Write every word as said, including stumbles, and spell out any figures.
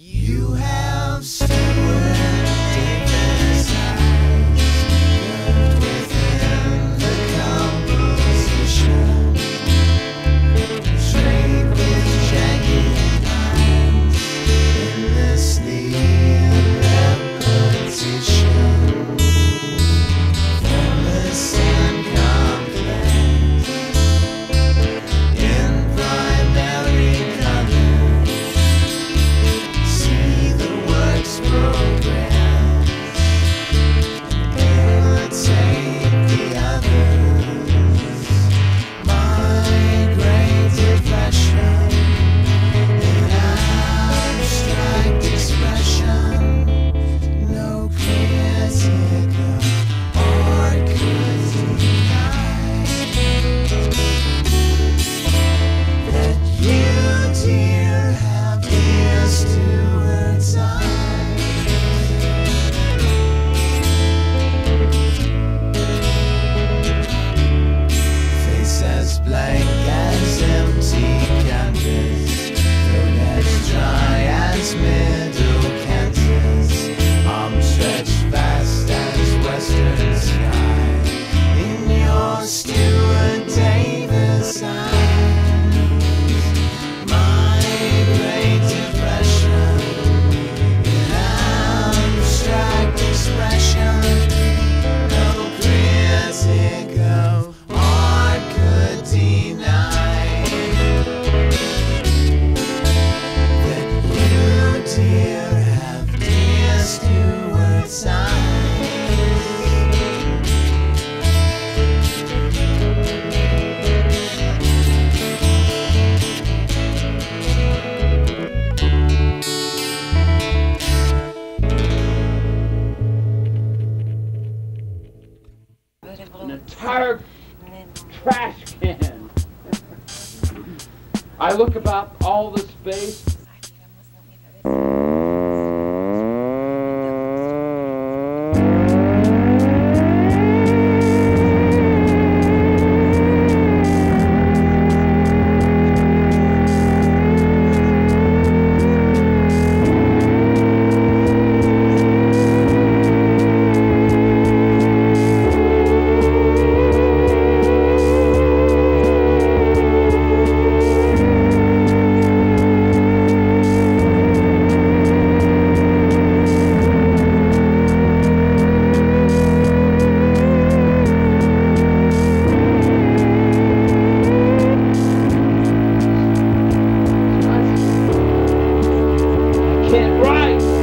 You have Stuart Davis eyes curved within the composition, straight with jagged lines, endlessly in repetition, formless and complex, in primary colors. See the works progress, imitate the others. My great depression, an abstract expression, no critic of art could deny that you, dear, have dear Stuart's eyes. Face as blank as empty canvas, throat as dry as middle Kansas, arms stretched vast as western sky, in your Stuart Davis eyes. My great depression, an abstract expression, no critic of art could deny that you, dear, have dear Stuart's eyes. An entire trash can. I look about all the space. Can't write.